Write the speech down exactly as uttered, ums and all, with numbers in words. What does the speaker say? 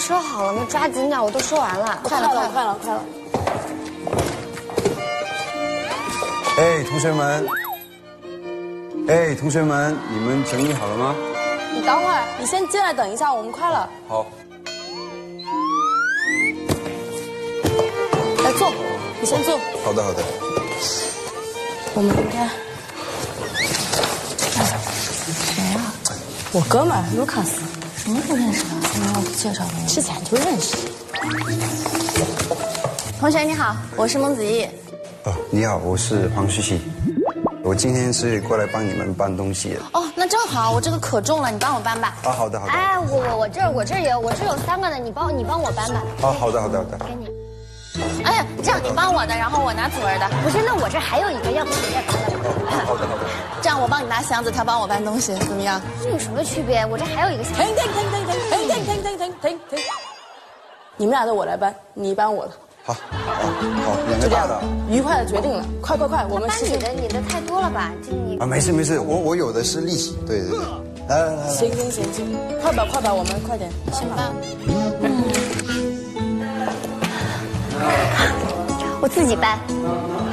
说好了吗？抓紧点，我都说完了。 快了，快了，快了，快了。 哎，同学们，哎，同学们，你们整理好了吗？ 你等会儿，你先进来等一下，我们快了。 好。 来坐，你先坐。 好的，好的。 我们应该。谁啊？我哥们儿卢卡斯。什么时候认识的？你要介绍的，之前就认识。同学你好，我是孟子怡。 哦，你好，我是黄旭熙。我今天是过来帮你们搬东西的。 哦，那正好，我这个可重了，你帮我搬吧。 啊，好的，好的。 哎，我我我这儿我这儿有我这儿有三个呢，你帮你帮我搬吧。 啊，好的，好的，好的。 给你。 哎呀，这样你帮我的，然后我拿祖儿的。 不是，那我这还有一个，要不你再搬吧。 好的，好的。 这样我帮你拿箱子，他帮我搬东西，怎么样？ 这有什么区别？我这还有一个箱子。 停停停停停停停停停停停停！你们俩的我来搬，你搬我的。 好，好，好，两个就这样大的。 愉快的决定了，快快快，我们搬你的，你的太多了吧？这你啊，没事没事，我我有的是利息。对对对。来来来。 行行行行，快吧快吧，我们快点，行吧。 我自己搬。